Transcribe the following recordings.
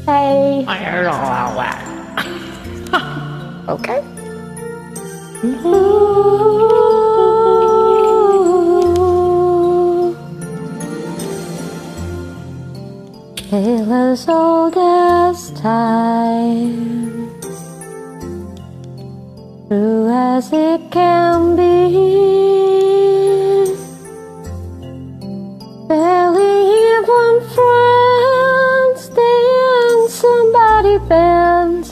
Hey. I heard all that. Okay. Tale as old as time, true as it can be. Barely even friends, then somebody bends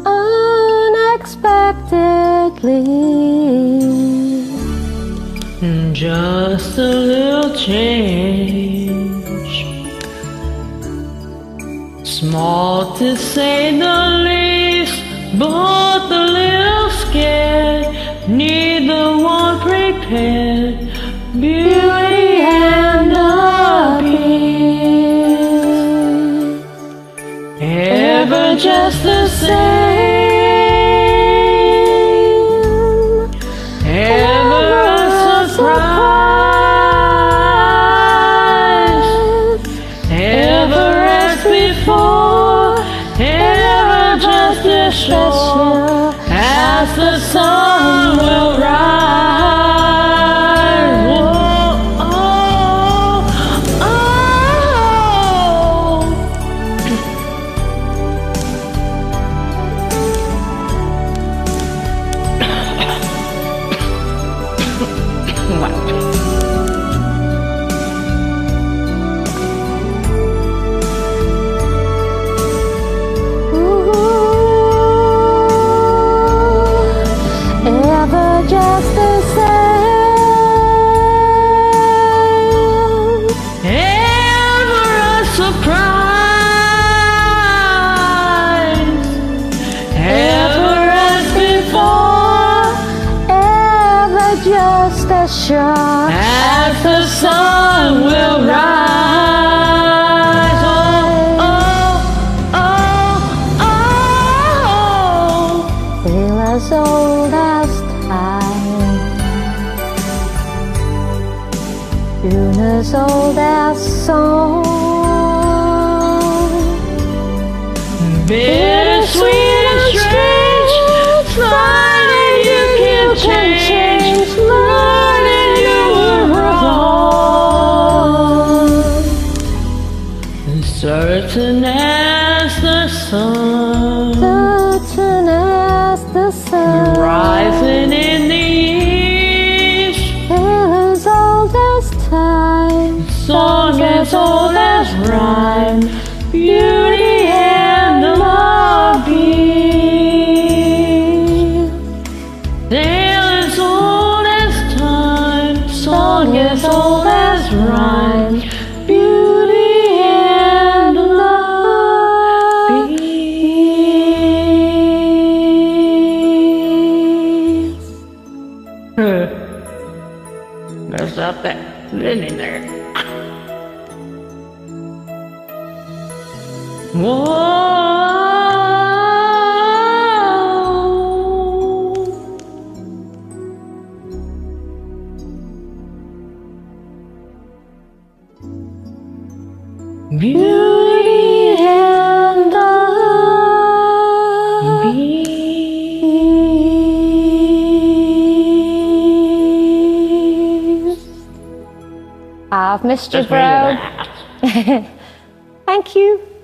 unexpectedly. Just a little change, small to say the least, both a little scared, neither one prepared. Beauty and the Beast, ever just the same, ever a surprise, ever as before, ever just as sure as the sun will rise. Just as sure as the sun will rise. Oh, oh, oh, oh. Tale as old as time, tune as old as song, bittersweet and strange, finding you can change. Certain as the sun, certain as the sun, rising in the east. Tale as old as time, song as old as rhyme, beauty and the Beast. Tale as old as time, song as old as rhyme, beauty. There's up that in there. Whoa. Beauty and the Beast. I've missed you, bro. Thank you.